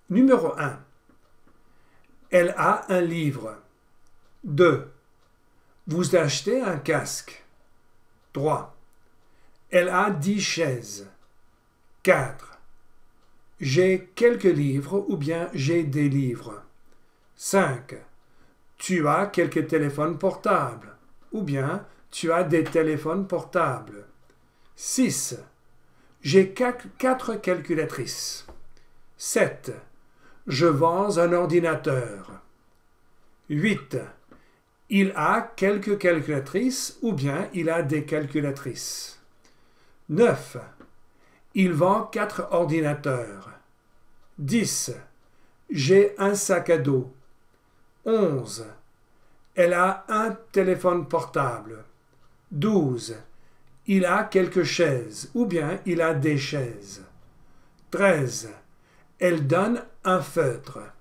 Numéro 1. Elle a un livre. 2. Vous achetez un casque. 3. Elle a 10 chaises. 4. J'ai quelques livres ou bien j'ai des livres. 5. Tu as quelques téléphones portables ou bien tu as des téléphones portables. 6. J'ai 4 calculatrices. 7. Je vends un ordinateur. 8. Il a quelques calculatrices ou bien il a des calculatrices. 9. Il vend 4 ordinateurs. 10. J'ai un sac à dos. 11. Elle a un téléphone portable. 12. Il a quelques chaises ou bien il a des chaises. 13. Elle donne un feutre.